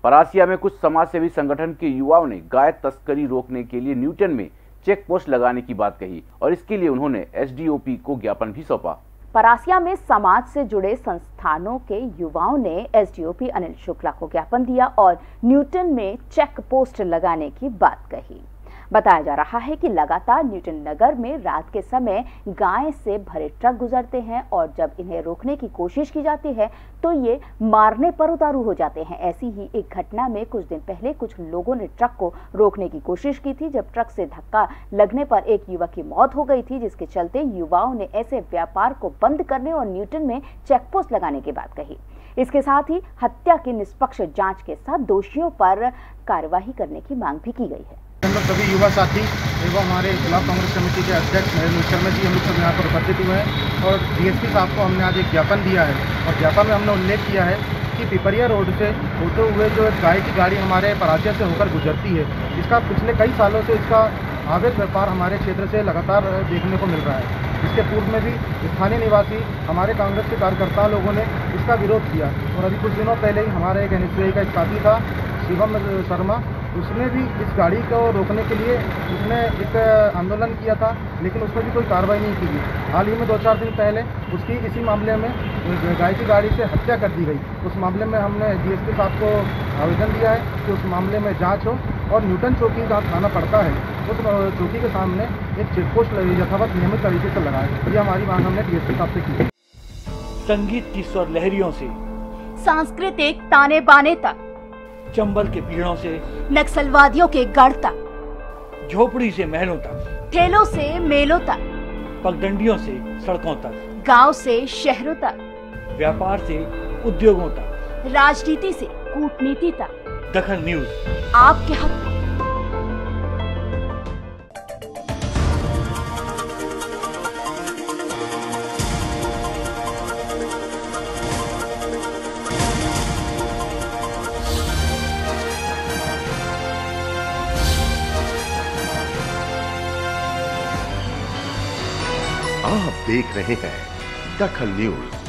परासिया में कुछ समाजसेवी संगठन के युवाओं ने गाय तस्करी रोकने के लिए न्यूटन में चेक पोस्ट लगाने की बात कही और इसके लिए उन्होंने एसडीओपी को ज्ञापन भी सौंपा। परासिया में समाज से जुड़े संस्थानों के युवाओं ने एसडीओपी अनिल शुक्ला को ज्ञापन दिया और न्यूटन में चेक पोस्ट लगाने की बात कही। बताया जा रहा है कि लगातार न्यूटन नगर में रात के समय गाय से भरे ट्रक गुजरते हैं और जब इन्हें रोकने की कोशिश की जाती है तो ये मारने पर उतारू हो जाते हैं। ऐसी ही एक घटना में कुछ दिन पहले कुछ लोगों ने ट्रक को रोकने की कोशिश की थी, जब ट्रक से धक्का लगने पर एक युवक की मौत हो गई थी, जिसके चलते युवाओं ने ऐसे व्यापार को बंद करने और न्यूटन में चेकपोस्ट लगाने की बात कही। इसके साथ ही हत्या की निष्पक्ष जांच के साथ दोषियों पर कार्यवाही करने की मांग भी की गई है। हम लोग सभी युवा साथी एवं हमारे ब्लॉक कांग्रेस कमेटी के अध्यक्ष नरेंद्र शर्मा जी, हम लोग सब यहाँ पर उपस्थित हुए हैं और डीएसपी साहब को हमने आज एक ज्ञापन दिया है और ज्ञापन में हमने उल्लेख किया है कि पिपरिया रोड से होते हुए जो गाय की गाड़ी हमारे परासिया से होकर गुजरती है, इसका पिछले कई सालों से इसका अवैध व्यापार हमारे क्षेत्र से लगातार देखने को मिल रहा है। इसके पूर्व में भी स्थानीय निवासी हमारे कांग्रेस के कार्यकर्ता लोगों ने इसका विरोध किया और अभी कुछ दिनों पहले ही हमारे एक एनएसयूआई का साथी था शिवम शर्मा, उसने भी इस गाड़ी को रोकने के लिए उसने एक आंदोलन किया था, लेकिन उसमें भी कोई कार्रवाई नहीं की गई। हाल ही में 2-4 दिन पहले उसकी इसी मामले में गाय की गाड़ी से हत्या कर दी गई। उस मामले में हमने डीएसपी साहब को आवेदन दिया है कि उस मामले में जांच हो और न्यूटन चौकी जहाँ थाना पड़ता है उस चौकी के सामने एक चेकपोस्ट यथावत नियमित तरीके से लगाए। ये हमारी मांग हमने डीएसपी साहब से की। संगीत की स्वर लहरियों से सांस्कृतिक ताने बाने तक, चंबल के पीड़ों से नक्सलवादियों के गढ़ तक, झोपड़ी से महलों तक, ठेलों से मेलों तक, पगडंडियों से सड़कों तक, गांव से शहरों तक, व्यापार से उद्योगों तक, राजनीति से कूटनीति तक, दखल न्यूज आपके हक में। आप देख रहे हैं दखल न्यूज।